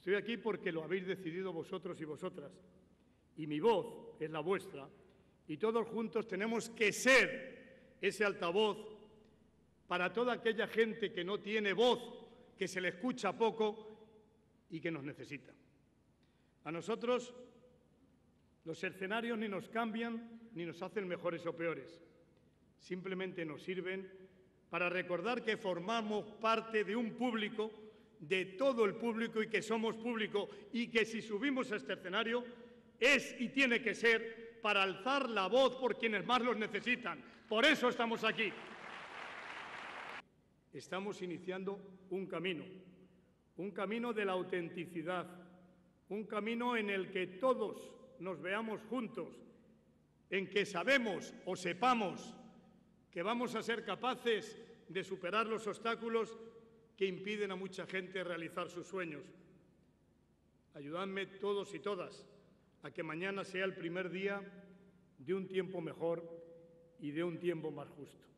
Estoy aquí porque lo habéis decidido vosotros y vosotras, y mi voz es la vuestra, y todos juntos tenemos que ser ese altavoz para toda aquella gente que no tiene voz, que se le escucha poco y que nos necesita. A nosotros los escenarios ni nos cambian ni nos hacen mejores o peores. Simplemente nos sirven para recordar que formamos parte de un público, de todo el público, y que somos público, y que si subimos a este escenario es y tiene que ser para alzar la voz por quienes más los necesitan. Por eso estamos aquí. Estamos iniciando un camino de la autenticidad, un camino en el que todos nos veamos juntos, en que sabemos o sepamos que vamos a ser capaces de superar los obstáculos que impiden a mucha gente realizar sus sueños. Ayudadme todos y todas a que mañana sea el primer día de un tiempo mejor y de un tiempo más justo.